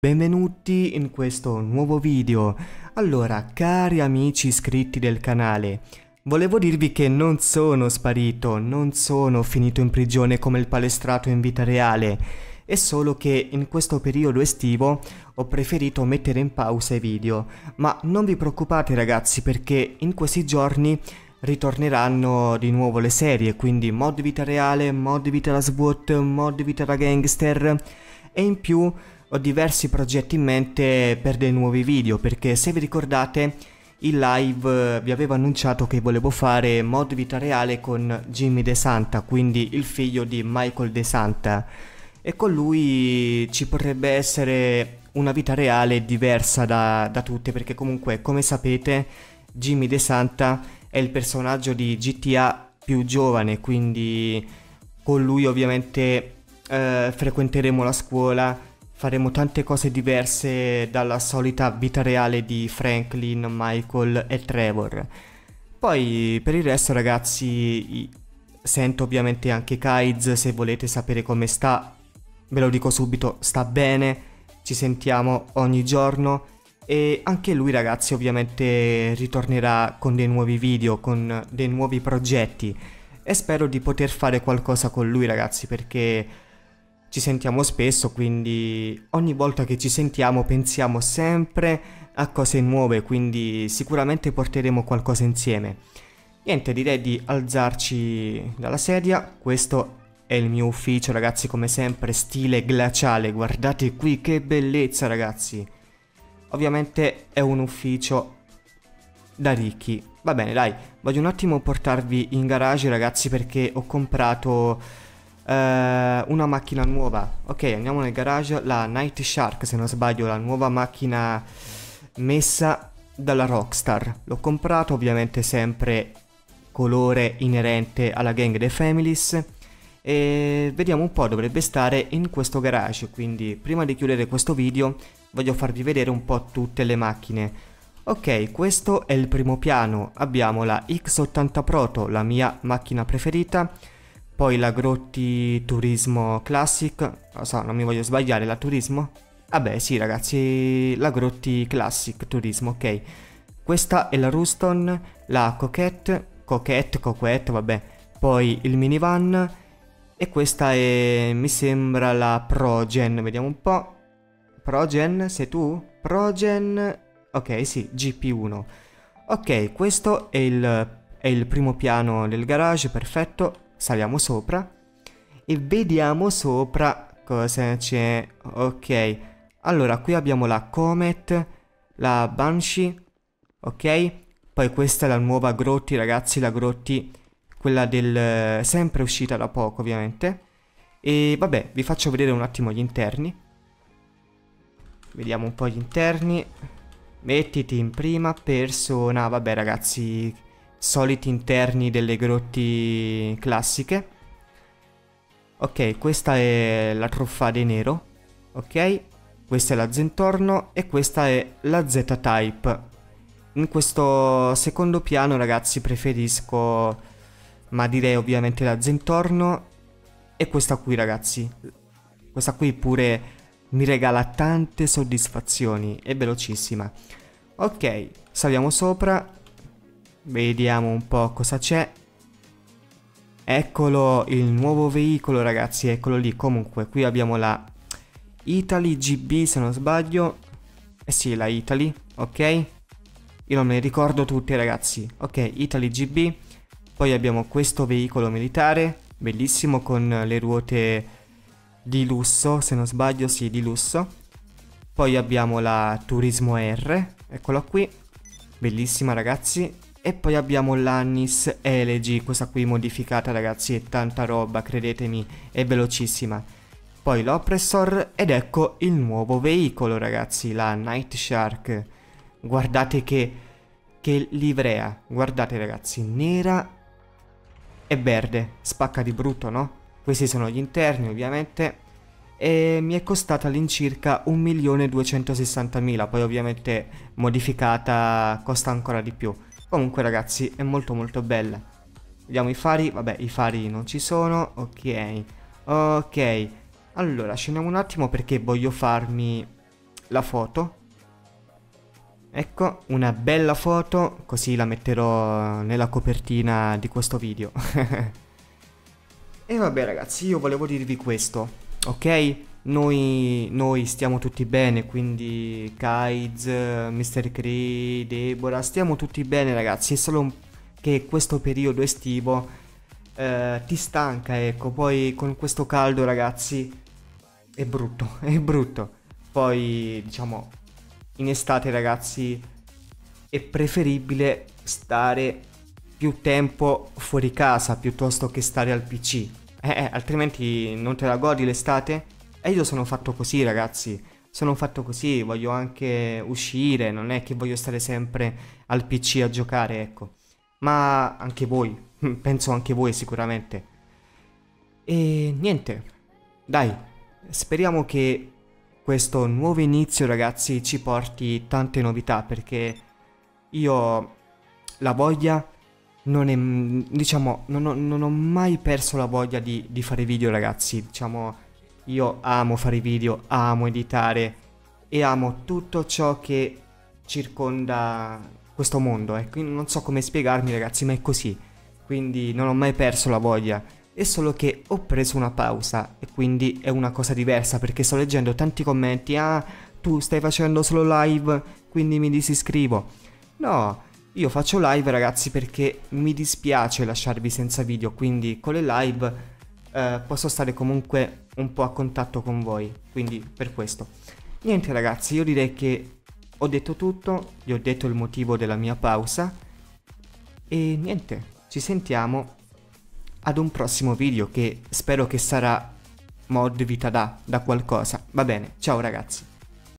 Benvenuti in questo nuovo video. Allora, cari amici iscritti del canale, volevo dirvi che non sono sparito, non sono finito in prigione come il palestrato in vita reale, è solo che in questo periodo estivo ho preferito mettere in pausa i video, ma non vi preoccupate ragazzi perché in questi giorni ritorneranno di nuovo le serie, quindi mod vita reale, mod vita da SWAT, mod vita da gangster e in più ho diversi progetti in mente per dei nuovi video, perché se vi ricordate in live vi avevo annunciato che volevo fare mod vita reale con Jimmy De Santa, quindi il figlio di Michael De Santa, e con lui ci potrebbe essere una vita reale diversa da tutte, perché comunque come sapete Jimmy De Santa è il personaggio di GTA più giovane, quindi con lui ovviamente frequenteremo la scuola. Faremo tante cose diverse dalla solita vita reale di Franklin, Michael e Trevor. Poi per il resto ragazzi sento ovviamente anche Kaiz, se volete sapere come sta ve lo dico subito, sta bene, ci sentiamo ogni giorno e anche lui ragazzi ovviamente ritornerà con dei nuovi video, con dei nuovi progetti e spero di poter fare qualcosa con lui ragazzi perché ci sentiamo spesso, quindi ogni volta che ci sentiamo pensiamo sempre a cose nuove, quindi sicuramente porteremo qualcosa insieme. Niente, direi di alzarci dalla sedia. Questo è il mio ufficio ragazzi, come sempre stile glaciale, guardate qui che bellezza ragazzi. Ovviamente è un ufficio da ricchi. Va bene dai, voglio un attimo portarvi in garage ragazzi perché ho comprato una macchina nuova. Ok, andiamo nel garage. La Night Shark, se non sbaglio, la nuova macchina messa dalla Rockstar. L'ho comprato ovviamente sempre colore inerente alla gang dei Families. E vediamo un po', dovrebbe stare in questo garage. Quindi prima di chiudere questo video voglio farvi vedere un po' tutte le macchine. Ok, questo è il primo piano. Abbiamo la X80 Proto, la mia macchina preferita. Poi la Grotti Turismo Classic, lo so, non mi voglio sbagliare, la Turismo? Vabbè sì ragazzi, la Grotti Classic Turismo, ok. Questa è la Ruston, la Coquette, vabbè. Poi il minivan e questa è, mi sembra, la Progen, vediamo un po'. Progen, sei tu? Progen, ok sì, GP1. Ok, questo è il primo piano del garage, perfetto. Saliamo sopra e vediamo sopra cosa c'è. Ok, allora qui abbiamo la Comet, la Banshee, ok. Poi questa è la nuova Grotti ragazzi, la Grotti, quella del sempre uscita da poco ovviamente. E vabbè, vi faccio vedere un attimo gli interni. Vediamo un po' gli interni. Mettiti in prima persona. Vabbè ragazzi, soliti interni delle Grotti classiche. Ok, questa è la Truffade nero. Ok, questa è la Zentorno e questa è la Z-Type. In questo secondo piano ragazzi preferisco, ma direi ovviamente la Zentorno e questa qui ragazzi. Questa qui pure mi regala tante soddisfazioni, è velocissima. Ok, saliamo sopra. Vediamo un po' cosa c'è. Eccolo il nuovo veicolo ragazzi, eccolo lì. Comunque qui abbiamo la Italy GB se non sbaglio. Eh sì, la Italy, ok. Io non me ne ricordo tutte ragazzi. Ok, Italy GB. Poi abbiamo questo veicolo militare, bellissimo con le ruote di lusso, se non sbaglio, sì, di lusso. Poi abbiamo la Turismo R, eccola qui. Bellissima ragazzi. E poi abbiamo l'Annis Elegy, questa qui modificata ragazzi, è tanta roba, credetemi, è velocissima. Poi l'Oppressor ed ecco il nuovo veicolo ragazzi, la Night Shark. Guardate che livrea, guardate ragazzi, nera e verde, spacca di brutto no? Questi sono gli interni ovviamente. E mi è costata all'incirca 1.260.000, poi ovviamente modificata costa ancora di più. Comunque ragazzi è molto bella. Vediamo i fari, vabbè i fari non ci sono, ok. Ok, allora scendiamo un attimo perché voglio farmi la foto. Ecco, una bella foto, così la metterò nella copertina di questo video. E vabbè ragazzi, io volevo dirvi questo, ok? Noi stiamo tutti bene, quindi Kaiz, Mr. Cree, Deborah, stiamo tutti bene ragazzi, è solo che questo periodo estivo ti stanca, ecco, poi con questo caldo ragazzi è brutto, è brutto. Poi diciamo in estate ragazzi è preferibile stare più tempo fuori casa piuttosto che stare al PC. Altrimenti non te la godi l'estate? E io sono fatto così ragazzi, sono fatto così, voglio anche uscire, non è che voglio stare sempre al PC a giocare, ecco. Ma anche voi, penso anche voi sicuramente. E niente, dai, speriamo che questo nuovo inizio ragazzi ci porti tante novità perché io la voglia non è, diciamo, non ho mai perso la voglia di fare video ragazzi, diciamo, io amo fare video, amo editare e amo tutto ciò che circonda questo mondo, quindi non so come spiegarmi ragazzi, ma è così, quindi non ho mai perso la voglia, è solo che ho preso una pausa e quindi è una cosa diversa perché sto leggendo tanti commenti, ah, tu stai facendo solo live, quindi mi disiscrivo. No, io faccio live ragazzi perché mi dispiace lasciarvi senza video, quindi con le live posso stare comunque un po' a contatto con voi, quindi per questo. Niente ragazzi, io direi che ho detto tutto, vi ho detto il motivo della mia pausa e niente, ci sentiamo ad un prossimo video che spero che sarà mod vita da qualcosa. Va bene, ciao ragazzi.